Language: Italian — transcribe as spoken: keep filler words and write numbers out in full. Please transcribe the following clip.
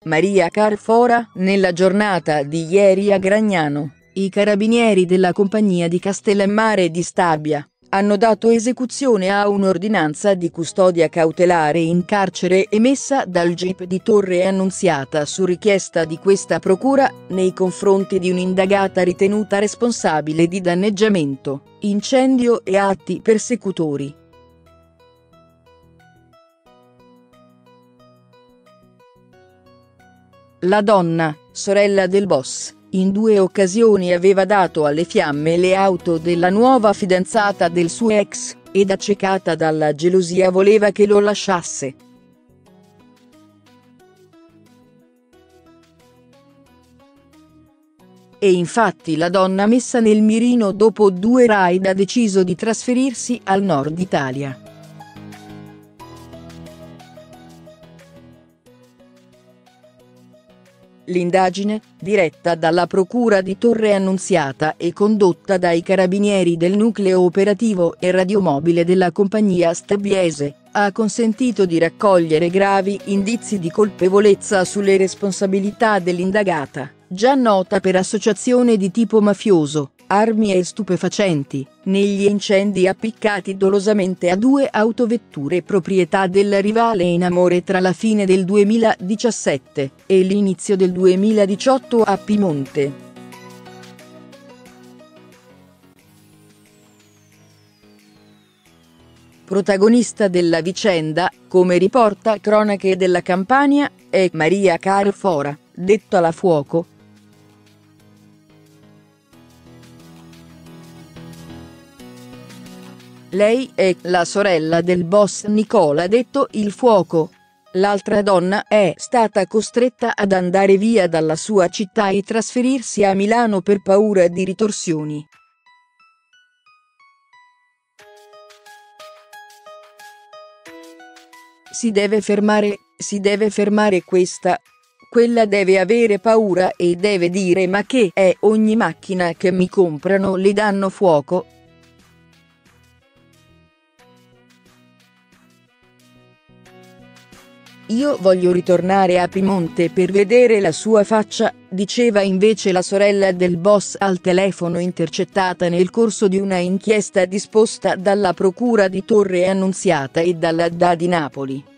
Maria Carfora. Nella giornata di ieri a Gragnano, i carabinieri della compagnia di Castellammare di Stabia hanno dato esecuzione a un'ordinanza di custodia cautelare in carcere emessa dal G I P di Torre Annunziata su richiesta di questa procura, nei confronti di un'indagata ritenuta responsabile di danneggiamento, incendio e atti persecutori. La donna, sorella del boss, in due occasioni aveva dato alle fiamme le auto della nuova fidanzata del suo ex, ed accecata dalla gelosia voleva che lo lasciasse. E infatti la donna messa nel mirino dopo due raid ha deciso di trasferirsi al nord Italia. L'indagine, diretta dalla Procura di Torre Annunziata e condotta dai carabinieri del nucleo operativo e radiomobile della compagnia stabiese, ha consentito di raccogliere gravi indizi di colpevolezza sulle responsabilità dell'indagata, già nota per associazione di tipo mafioso, armi e stupefacenti, negli incendi appiccati dolosamente a due autovetture proprietà del rivale in amore tra la fine del duemiladiciassette e l'inizio del duemiladiciotto a Piemonte. Protagonista della vicenda, come riporta Cronache della Campania, è Maria Carfora, detta La Fuoco. Lei è la sorella del boss Nicola detto Il Fuoco. L'altra donna è stata costretta ad andare via dalla sua città e trasferirsi a Milano per paura di ritorsioni. Si deve fermare, si deve fermare questa. Quella deve avere paura e deve dire ma che è ogni macchina che mi comprano le danno fuoco. Io voglio ritornare a Piemonte per vedere la sua faccia, diceva invece la sorella del boss al telefono intercettata nel corso di una inchiesta disposta dalla Procura di Torre Annunziata e dalla D A di Napoli.